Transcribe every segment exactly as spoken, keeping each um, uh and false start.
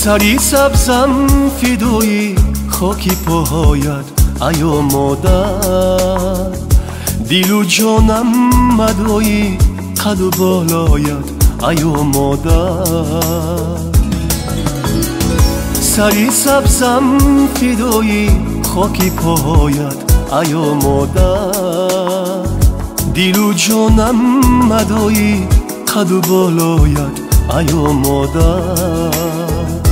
سری سبزم فدایی خاکی پاهایت ایا مادر دیل و جانم مدایی قد و بالایت ایا مادر سری سبزم فدایی خاکی پاهایت ایا مادر دیل و جانم مدایی قد و بالایت ایا مادر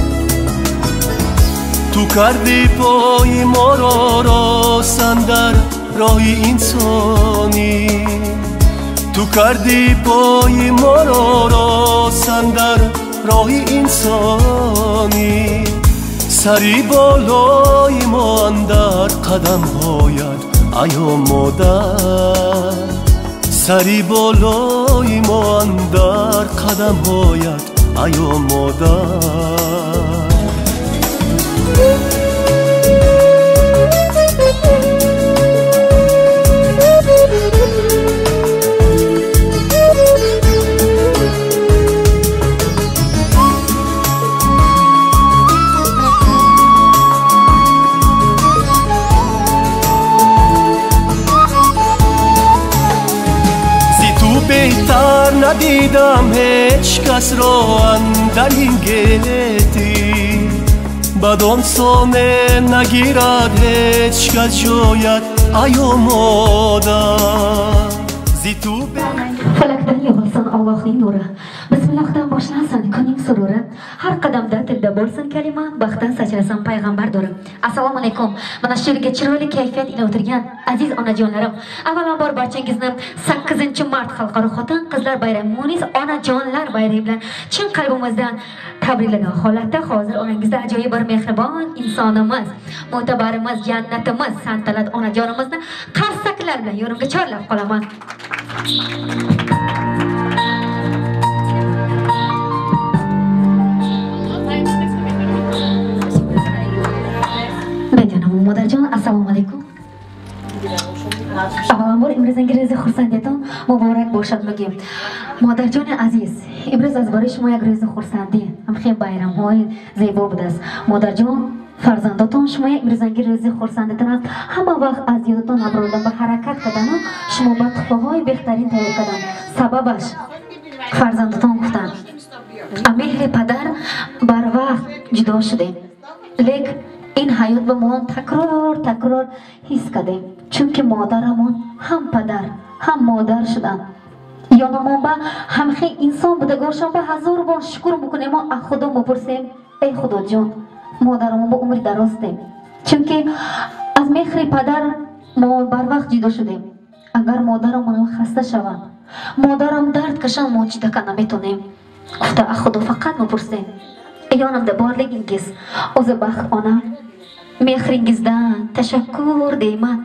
تو کردی پای ما را راستن در راه انسانی تو کردی پای ما را راستن در راه انسانی سری بالای ما اندر قدم هایت ایا مادر سری بالای ما اندر قدم هایت ایا مادر بهتر ندیدم هیچ کس را اندر این گیتی بدان سانه نگیرد هیچ کس جایت ایا مادر زی تو فلکdan yig'ilsin Allohning nuri bismillahdan boshlansin kuning sururi har qadamda tilda bo'lsin kalima baxtdan sachrasin payg'ambar nuri assalomu alaykum mana shu yerga chiroyli kayfiyat ila o'tirgan aziz onajonlarim avvalambor barchangizni sakkizinchi mart xalqaro xotin qizlar bayrami munis onajonlar bayrami bilan chin qalbimizdan tabriklagan holatda hozir onangizda ajoyib bir mehribon insonimiz mo'tabarimiz jannatimiz santalat onajonimizni qarsaklar bilan yo'rimga chorlab qolaman. Bejanam modajon assalomu alaykum. Avvalambor imrozingizga xursandiyatım muborak bo'lishadligim. Modarjon aziz, imroz az borish moya grozi xursandi. Ham xeyr bayramhoy zebo budas. Modarjon farzandoton shmoya imrozingizga rozi xursandiyatdan hamma vaqt az yo'ldan abrodan bir harakat qilgan, shmo batxoy behtarin tayyor qilgan. Sababash farzandoton quftan. Amehri padar barvaqt judo shudi. Lek این حیات به ما تکرار تکرار حس کردیم چون که مادرمون هم پدر هم مادر شدن یا ما با هم خیلی انسان بوده گوشم به هزار بار شکر میکنیم ما از خدا میپرسیم ای خدا جان مادرمون با عمر دراز دیم چون که از مهر پدر ما بر وقت جدا شدیم اگر مادرمون خسته شود مادرم درد کشم ما جدا کنه نمیتونیم گفته از خدا فقط میپرسیم ایانم ده بارلگینگیز از بخت آنم mehringizdan tashakkur deyman.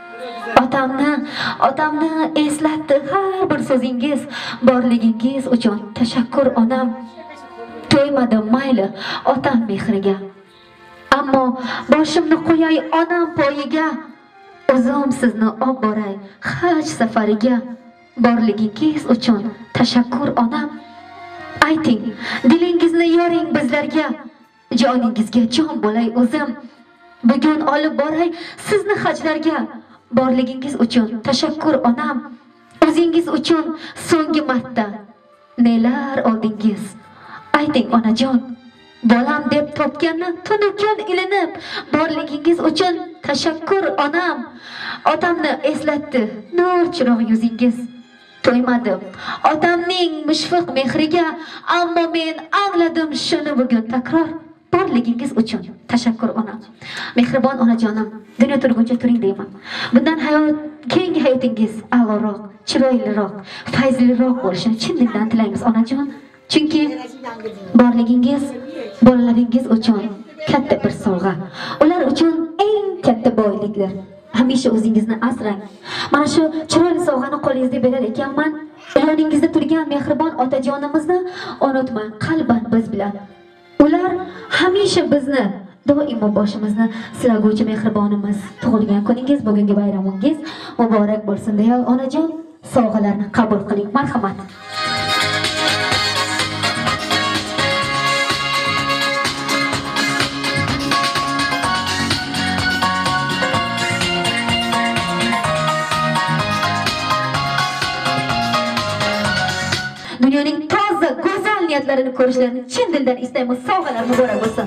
Otamni, otamni eslatdi har bir so'zingiz, borligingiz uchun tashakkur onam. To'ymadim mayli otam mehriga. Ammo boshimni qo'yay onam poyiga. O'zim sizni olib boray haj safariga. Borligingiz uchun tashakkur onam. Ayting, dilingizni yoring bizlarga. Joningizga jon bo'lay o'zim. Bugun olib boray sizni hajlarga. Borligingiz uchun tashakkur onam. O'zingiz uchun so'nggi marta nelar oldingiz? Ayting onajon, bolam deb topganni tunukan ilinib. Borligingiz uchun tashakkur onam. Otamni eslatdi nur chiroq yuzingiz. To'ymadim otamning mushfiq mehriga, ammo men angladim shuni bugun takror. Borligingiz uchun tashakkur onam. Mehribon onajonim, dunyo turguncha turing deyman. Bundan hayot, keyingi hayotingiz a'loroq, chiroyliroq, fayzliroq bo'lishini chin dildan tilaymiz onajon. Chunki borligingiz bolalaringiz uchun katta bir sovg'a. Ular uchun eng katta boylikdir. Hamisha o'zingizni asrang. Mana shu chiroyli sovg'ani qo'lingizga berar ekanman. Yoningizda turgan mehribon otajonimizni unutmang, qalban biz bilan. Ular hamisha bizni doimo boshimizni silaguvchi mehribonimiz. Tug'ilgan kuningiz, bugungi bayramingiz muborak bo'lsin deya onajon sovg'alarni qabul qiling. Marhamat. niyatlarini ko'rishlarini chin dildan istaymiz. Sovg'alar muborak bo'lsin.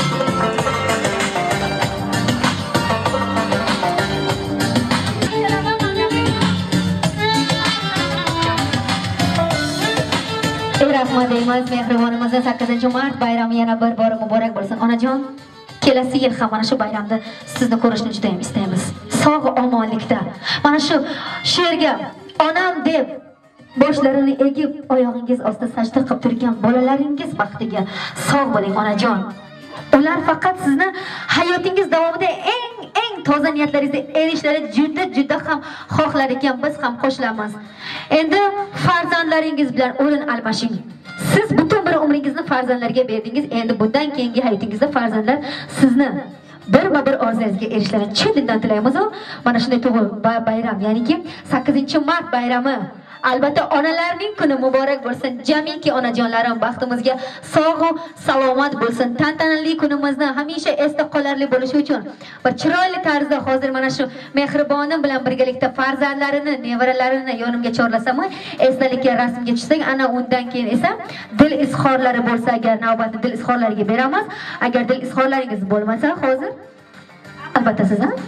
Rahmat deymiz. Mehribonimizning sakkizinchi mart bayrami yana bir bor muborak bo'lsin. Onajon, kelasi yil ham mana shu bayramda sizni ko'rishni juda ham istaymiz. Sog' omonlikda. Mana shu she'rga onam deb boshlarini egib, oyog'ingiz ostida sajda qilib turgan bolalaringiz baxtiga sog' bo'ling onajon. Ular faqat sizni hayotingiz davomida eng eng toza niyatlaringizga erishishlari juda juda ham xohlar ekan, biz ham qo'shilamiz. Endi farzandlaringiz bilan o'rin almashing. Siz butun bir umringizni farzandlarga berdingiz. Endi bundan keyingi hayotingizda farzandlar sizni bir-bir orzularingizga erishishlarini chin dildan tilaymiz. Mana shunday tug'il bayram, ya'niki sakkizinchi mart bayrami albatta onalarning kuni muborak bo'lsin. Jamiki onajonlarim baxtimizga sog' salomat bo'lsin. Tantanali kunimizni hamisha esda qolarli bo'lishi uchun bir chiroyli tarzda hozir mana shu mehribonim bilan birgalikda farzandlarini, nevaralarini yonimga chorlasam, esdalikka rasmga tushsak, ana undan keyin esa dil izhorlari bo'lsa, agar navbatni dil izhorlariga beramiz. Agar dil izhorlaringiz bo'lmasa, hozir albatta siz ham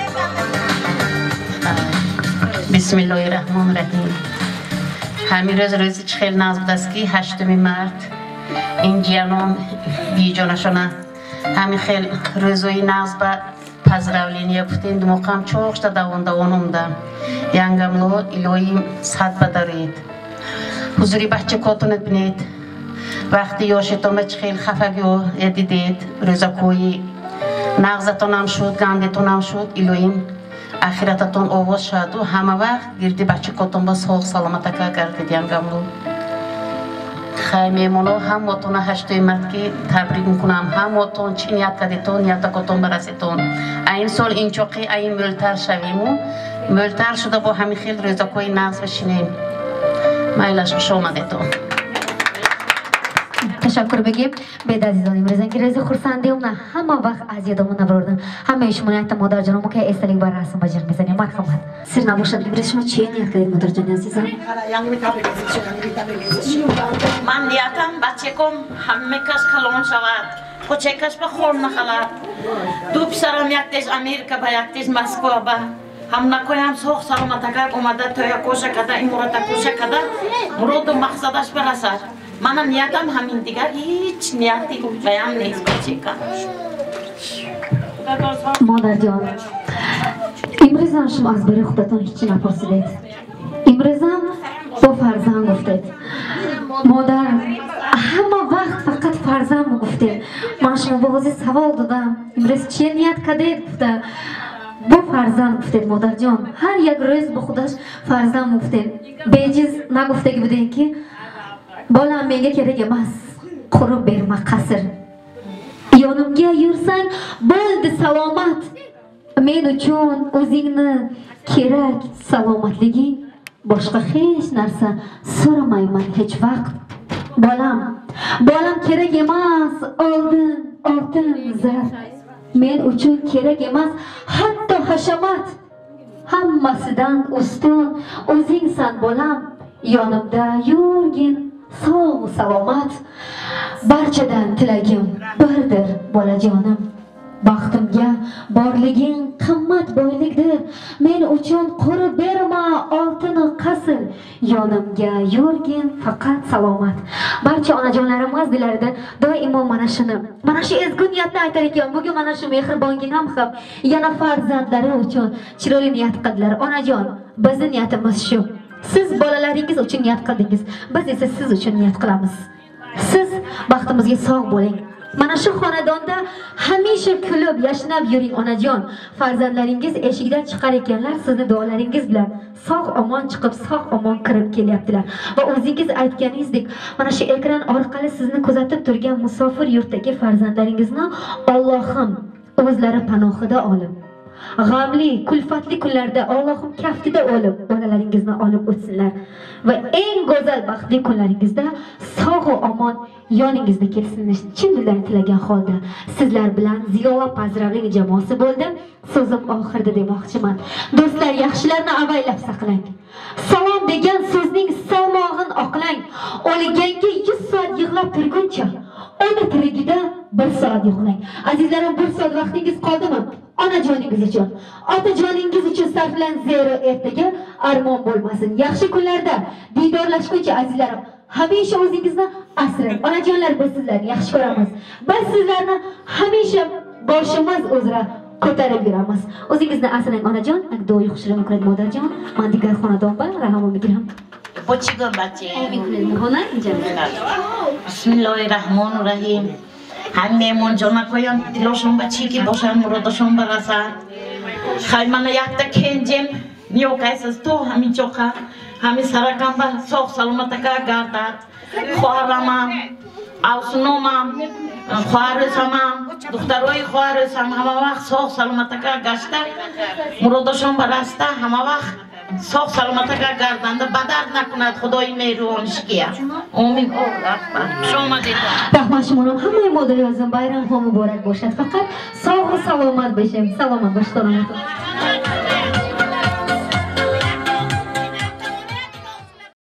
Bismillahirrahmanirrahim. Hamir roz rozi chxel nazbdaski هشتم mart injianon bijonashona hami xel rozoyi nazba поздравления guftin dumoqam cho'xta davonda onumda yangamlo iloyim sad badarید huzuri bachcha kotunat binit vaqti yoshitomda chxel xafagyo edidid rozakoyi nag'zatonam shud ganditonam shud iloyim آخرتتون آواز شد و همه وقت گردی بچه کتون با سوق سلامت که گردید ینگملو خیلی ممنون هم وطن هشتم مارت کی تبریک میکنم هم وطن چی نیت کردیتون نیت کتون برسیتون این سال این چوکی این ملتر شویم و ملتر شده با همین خیل روزکوی نقص بشینیم مایلش شما دیتون tashakkur begim. Bed azizon imrozan ki rezi xursandiyumna hamma vaqt aziyadamuna bordim. Hamma ishimni aytdim modarjonim uka esdalik bar rasm bajarmizani marhamat. Sirna boshad imrozishma chi niyat qilib modarjon azizam. من نیاتم بچه‌کم همه کس کلان شود کوچکش به خور نخلد دو پسرم یک تیز امریکا با یک تیز مسکو با هم نکنیم سوخ سلامت اگر اومده توی کوشه کده این مرد کوشه کده مرد و مقصدش برسد منم نیاتم همین دیگر هیچ نیاتی بیان نیست بچه‌کم مادرجان امروزم شما از برای خودتون هیچی نپرسیدید امروزم با فرزند گفتید مادر همه وقت فقط فرزند گفتید من شما بازی سوال دادم امروز چی نیت کردید گفته با فرزند گفتید مادر جان هر یک روز با خودش فرزند گفتید بیجیز نگفته که بودین که بالا میگه که رگه ماس قرب برما قصر یانمگه یورسنگ بولد سلامت من uchun o'zingni kerak salomatliging boshqa hech narsa so'ramayman hech vaqt bolam bolam kerak emas oltin oltin zar men uchun kerak emas hatto hashamat hammasidan ustun o'zingsan bolam yonimda yurgin sog' salomat barchadan tilagim birdir bolajonim baxtimga borliging qimmat boylikdir men uchun qurib berma oltin qasr yonimga yurgin faqat salomat barcha onajonlarimiz dillarida doimo mana shuni mana shu ezgu niyatni aytar ekan bugun mana shu mehribonginam ham yana farzandlari uchun chiroyli niyat qildilar onajon bizni niyatimiz shu siz bolalaringiz uchun niyat qildingiz biz esa siz uchun niyat qilamiz siz baxtimizga sog' bo'ling mana shu xonadonda hamisha kulib yashnab yuring onajon farzandlaringiz eshikdan chiqar ekanlar sizni duolaringiz bilan sog' omon chiqib sog' omon kirib kelyaptilar va o'zingiz aytganingizdek mana shu ekran orqali sizni kuzatib turgan musofir yurtdagi farzandlaringizni Allohim o'zlari panohida olib g'amli kulfatli kunlarda Allohim kaftida olib bolalaringizni olib o'tsinlar va eng go'zal baxtli kunlaringizda sog' va omon yoningizda kelsinlar chin dildan tilagan holda sizlar bilan Ziyola Pazravlik jamoasi bo'ldi so'zim oxirida demoqchiman do'stlar yaxshilarni avaylab saqlang salom degan so'zning salmog'in oqlang qarang. O'lganga yuz soat yig'lab turguncha, ona tirigida bir soat yo'qlang. Azizlarim, bir soat vaqtingiz qoldimi? Onajoningiz uchun, otajoningiz uchun sarflang, zero ertaga armon bo'lmasin. Yaxshi kunlarda diydorlashguncha azizlarim, hamisha o'zingizni asrang. Onajonlar, biz sizlarni yaxshi ko'ramiz. Biz sizlarni hamisha boshimiz uzra ko'tarib yuramiz. O'zingizni asrang onajon. Akdoy xushram kunat modarjon. Men digar xonadonba rahmim migram. Pochiga bache. Hona Bismillahirrahmanirrahim. Hamemon jona ko'yon diloshim bachiki boshan murodashim barasa. Xaymana yakta kenjem niyokaysiz to hami choqa. Hami sarakamba sog' salomataka garda. Xoramam, avsunomam, xoaresamam, duxtaroy xoaresam hamma vaqt sog' salomataka gashta. Murodashim barasta hamma vaqt sog' salomataka gardanda badar nakunad xudoy mehribonishkiya. Amin. Shoma deydi. Rahmat shumonim, hamma moda yozim bayram muborak bo'lsin. Faqat sog' va salomat bo'ling. Salomat bo'ling.